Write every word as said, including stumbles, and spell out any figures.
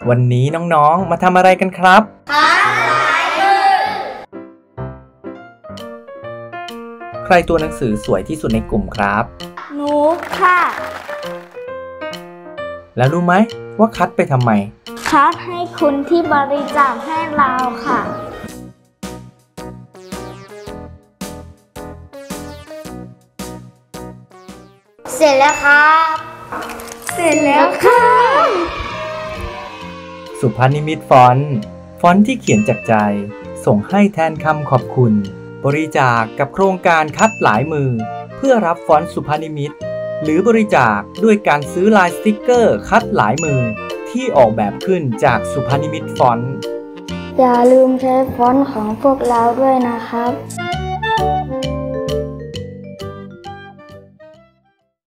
วันนี้น้องๆมาทำอะไรกันครับคัดลายมือใครตัวหนังสือสวยที่สุดในกลุ่มครับหนูค่ะแล้วรู้ไหมว่าคัดไปทำไมคัดให้คุณที่บริจาคให้เราค่ะเสร็จแล้วครับเสร็จแล้วค่ะสุภานิมิตฟอนต์ฟอนต์ที่เขียนจากใจส่งให้แทนคำขอบคุณบริจาคกับโครงการคัดหลายมือเพื่อรับฟอนต์สุภานิมิตหรือบริจาคด้วยการซื้อลายสติกเกอร์คัดหลายมือที่ออกแบบขึ้นจากสุภานิมิตฟอนต์อย่าลืมใช้ฟอนต์ของพวกเราด้วยนะครับ